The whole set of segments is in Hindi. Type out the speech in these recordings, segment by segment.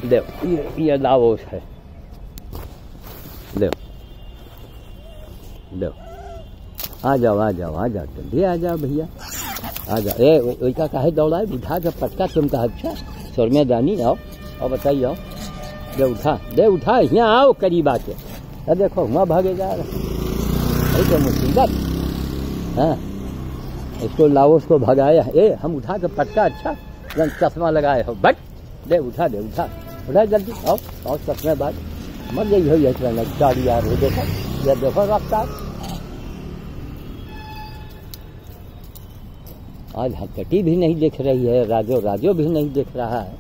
ले ये लाओस है, ले लो, आ जाओ आ जाओ आ जाओ, जल्दी आ जाओ भैया, आ जाओ। ए वही का काहे दौड़ाए, उठा के पटका तुम कहा। अच्छा शोरमे दानी आओ और बताइए, आओ दे उठा यहाँ आओ करीब आके। अरे देखो वहाँ भागे जा रहा, तो मुसीबत। हाँ इसको लाओस को भगाया, हम उठा के पटका। अच्छा चश्मा लगाए हो, बट दे उठा जल्दी, आओ चश्मे बाद मर गई हो। ये गाड़ी आ रही, देखो रफ्तार। आज हकटी भी नहीं दिख रही है, राजो भी नहीं दिख रहा है।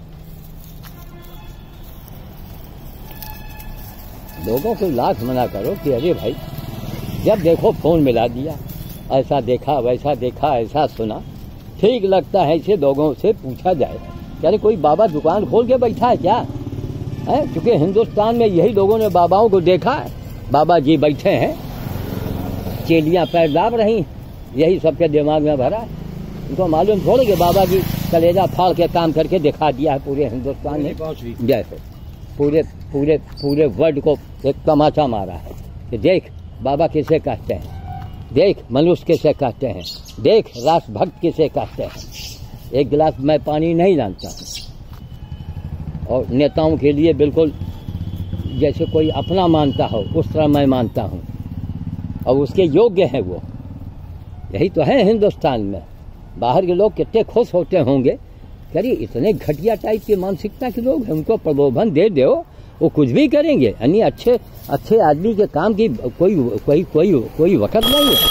लोगों को लाख मना करो कि अरे भाई जब देखो फोन मिला दिया, ऐसा देखा वैसा देखा, ऐसा सुना। ठीक लगता है इसे लोगों से पूछा जाए, अरे कोई बाबा दुकान खोल के बैठा है क्या? है क्योंकि हिंदुस्तान में यही लोगों ने बाबाओं को देखा है, बाबा जी बैठे हैं, चेलियां पैर दाब रही, यही सबके दिमाग में भरा है। उनको मालूम थोड़े कि बाबा जी कलेजा फाड़ के काम करके दिखा दिया है पूरे हिंदुस्तान में, जैसे पूरे पूरे पूरे वर्ल्ड को एक तमाचा मारा है कि देख बाबा किसे कहते हैं, देख मनुष्य किसे कहते हैं, देख राष्ट्रभक्त किसे कहते हैं। एक गिलास मैं पानी नहीं जानता और नेताओं के लिए बिल्कुल जैसे कोई अपना मानता हो उस तरह मैं मानता हूँ, और उसके योग्य हैं वो। यही तो है हिंदुस्तान में। बाहर के लोग कितने खुश होते होंगे, करिए इतने घटिया टाइप की मानसिकता के लोग हैं, उनको प्रलोभन दे दो वो कुछ भी करेंगे। यानी अच्छे आदमी के काम की कोई वक्त नहीं है।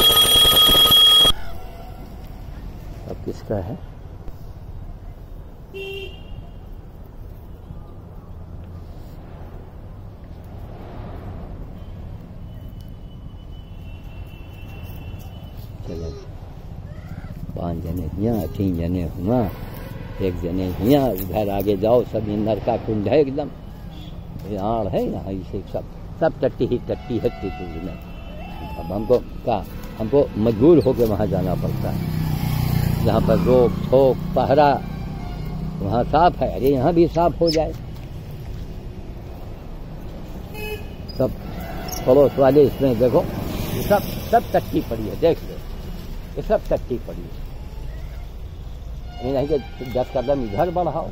अब किसका है? चलो 5 जने यहाँ, 3 जने हुआ, 1 जने यहाँ, उधर आगे जाओ सब नर का कुंड है एकदम, यार है यहाँ इसे सब टट्टी ही टट्टी है त्रिपुर में। अब हमको मजबूर होकर वहाँ जाना पड़ता है, जहाँ पर रोक ठोक पहरा वहाँ साफ है। अरे यहाँ भी साफ हो जाए। सब पड़ोस वाले इसमें देखो सब टट्टी पड़ी है, देख लो ये सब टट्टी पड़ी है। ये नहीं कि 10 कदम इधर बढ़ाओ।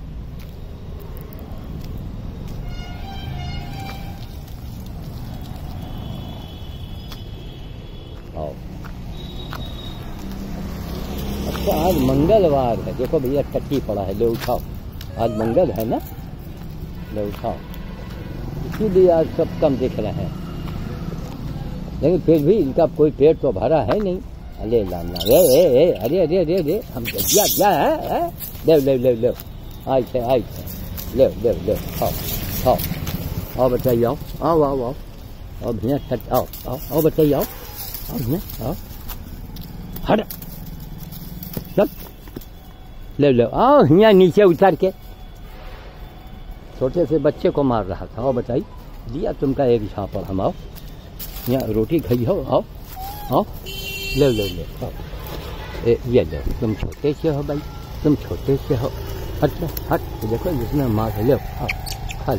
अच्छा आज मंगलवार है, देखो भैया टट्टी पड़ा है, ले उठाओ, आज मंगल है ना, ले उठाओ। इसीलिए आज सब कम दिख रहे हैं, लेकिन फिर भी इनका कोई पेट तो भरा है नहीं। अरे लाना अरे हम क्या है, ले आई थे ले खाओ आओ बताइए, आओ और भैया छट आओ बताइए, आओ भैया आओ, हट सब ले आओ यहाँ नीचे उतर के। छोटे से बच्चे को मार रहा था, आओ बताइए, दिया तुमका एक झापड़, हम आओ यहाँ रोटी खाई हो, आओ ले आओ, ये लो, तुम छोटे से हो भाई, तुम छोटे से हो, हट देखो जिसमें मार लो, खा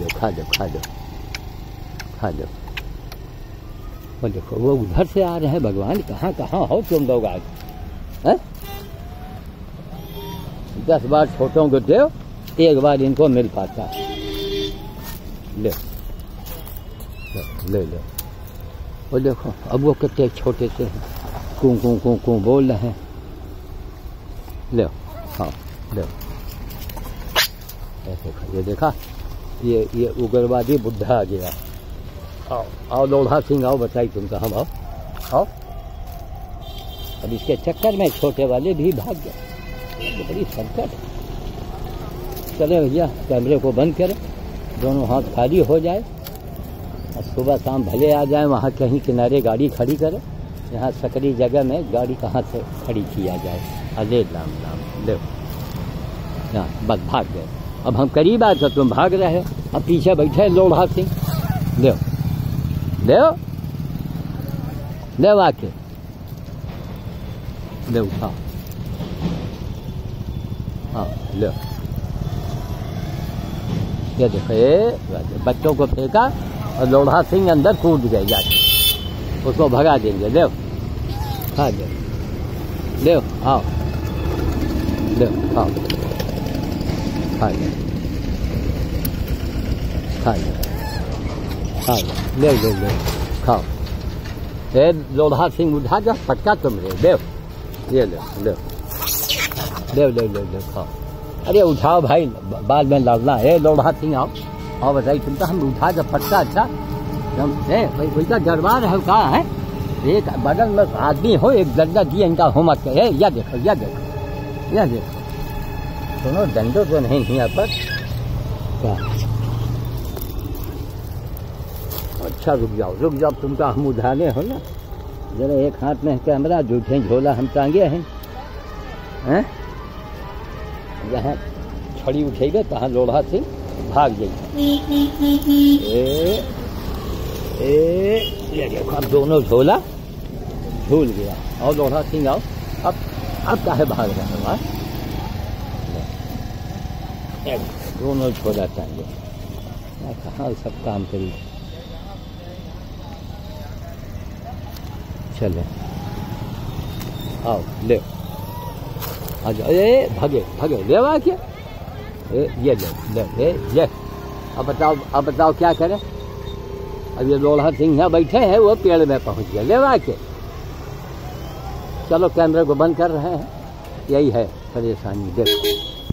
लो। वो देखो वो उधर से आ रहे हैं, भगवान कहाँ हो तुम लोग आज? है 10 बार छोटों को दो, एक बार इनको मिल पाता है। ले वो देखो अब वो कितने छोटे से हैं, कू बोल रहे हैं। ले हाँ ले, ये देखा ये उग्रवादी बुढ़ा आ गया। आओ लोढ़ा सिंह आओ, बताइए तुमका, हम आओ। अब इसके चक्कर में छोटे वाले भी भाग गए, तो बड़ी संकट। चले भैया कैमरे को बंद करें, दोनों हाथ खाली हो जाए और सुबह शाम भले आ जाए, वहाँ कहीं किनारे गाड़ी खड़ी करें। यहाँ सकरी जगह में गाड़ी कहाँ से खड़ी किया जाए? अरे राम ले, यहाँ बस भाग गए। अब हम करीब आए तो तुम भाग रहे हो, अब पीछे बैठे लोढ़ा सिंह। ले आके ले उठाओ, हाँ ले ये देखो ये बच्चों को फेंका और लोढ़ा सिंह अंदर कूद गए जाके, उसको भगा देंगे। ले खा दे, ले आओ, ले खाओ, खा ले, खा ले, खा ले, ले ले खाओ। ये लोढ़ा सिंह उठा जा पटका तुम रे, ले ये ले ले ले ले ले ले खाओ। अरे उठाओ भाई, बाद में लड़ना है। लोढ़ा सिंह आओ, और बताइए तुमका हम उठा के पटका। अच्छा वैसा दरबार है कहाँ है? एक बगल में आदमी हो, एक डंडा दिए इनका होमवर्क है। या देखो, या देखो, या देखो, सुनो डंडो तो नहीं यहाँ पर क्या? अच्छा रुक जाओ, तुमका हम उठाने हो ना। जरा एक हाथ में कैमरा, जूठे झोला हम टांगे हैं। जहाँ छड़ी उठेगा तहाँ लोढ़ा सिंह भाग जाएगा। ये देखो अब दोनों झोला झूल गया। और लोढ़ा सिंह आओ, अब काहे भाग रहा है? दोनों झोला चाहिए, कहाँ सब काम करी। चलो आओ, ले आ जाओ। भगे भगे ले आ क्या? ये ले ये। अब बताओ क्या करें? अब ये लोढ़ा सिंह यहाँ बैठे हैं, वो पेड़ में पहुंच गया। ले आ के चलो कैमरे को बंद कर रहे हैं। यही है परेशानी, देखो।